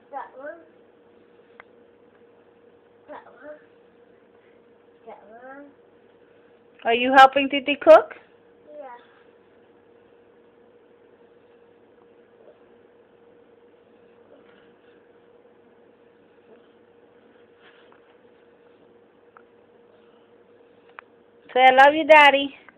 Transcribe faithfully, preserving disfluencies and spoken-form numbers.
That one. That one. That one. Are you helping Titi cook? Yeah. Say, I love you, Daddy.